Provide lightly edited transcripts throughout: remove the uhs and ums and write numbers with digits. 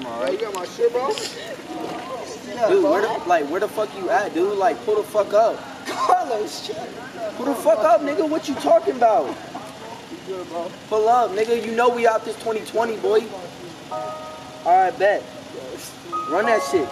alright? You got my shit, bro? Dude, where the fuck you at, dude? Like, pull the fuck up. Carlos, shit. Pull the fuck up, nigga. What you talking about? You good, bro? Pull up, nigga. You know we out this 2020, boy. Alright, bet. Run that shit.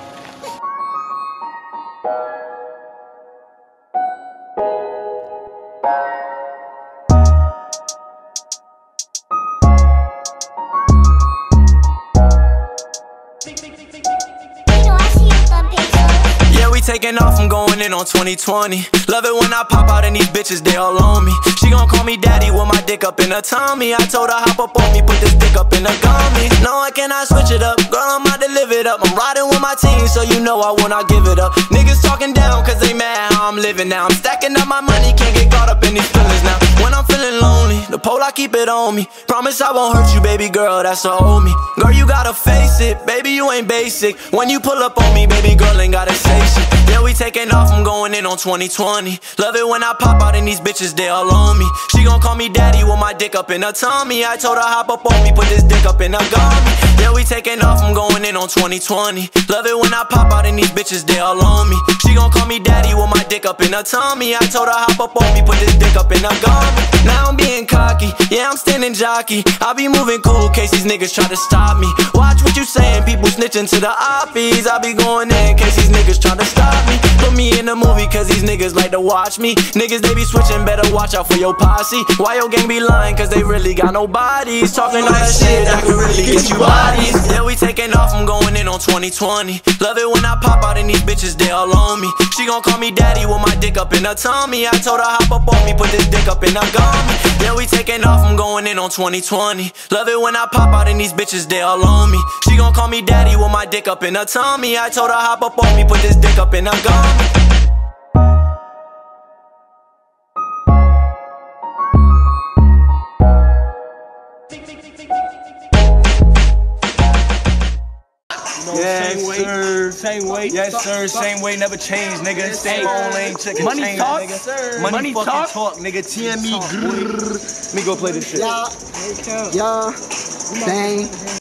Yeah, we taking off, I'm going in on 2020. Love it when I pop out and these bitches, they all on me. She gon' call me daddy with my dick up in her tummy. I told her hop up on me, put this dick up in her gummy. No, I cannot switch it up, girl, I'm out to live it up. I'm riding with my team, so you know I will not give it up. Niggas talking down, cause they mad how I'm living now. I'm stacking up my money, can't get caught up in these feelings now. When I'm feeling lonely, the pole I keep it on me. Promise I won't hurt you, baby girl, that's a hold me. Girl, you gotta face it, baby, you ain't basic. When you pull up on me, baby girl, ain't gotta say shit. Yeah, we taking off, I'm going in on 2020. Love it when I pop out and these bitches, they all on me. She gon' call me daddy with my dick up in her tummy. I told her hop up on me, put this dick up in her gummy. Yeah, we taking off, I'm going in on 2020. Love it when I pop out and these bitches, they all on me. She gon' call me daddy with my dick up in her tummy. I told her hop up on me, put this dick up in her gummy. Now I'm being cocky, yeah, I'm standing jockey. I be moving cool, case these niggas try to stop me. Watch what you saying, people snitching to the oppies. I be going in, case these niggas try to stop me. Put me in the movie, cause these niggas like to watch me. Niggas, they be switching, better watch out for your posse. Why your gang be lying, cause they really got no bodies. Talking all that shit, that could really get you bodies. Yeah, we taking off, I'm going in on 2020. Love it when I pop out and these bitches, they all on me. She gon' call me daddy with my dick up in her tummy. I told her hop up on me, put this dick up in her gummy. Yeah, we taking off, I'm going in on 2020. Love it when I pop out and these bitches, they all on me. She gon' call me daddy with my dick up in her tummy. I told her hop up on me, put this dick up in her gummy. Yes, sir. Same weight. Yes, sir. Same way, never change, nigga. Same old lane, chicken Money chain, talk, nigga. sir. Money fucking talk, nigga. TME. Let me go play this shit. Yeah. Bang.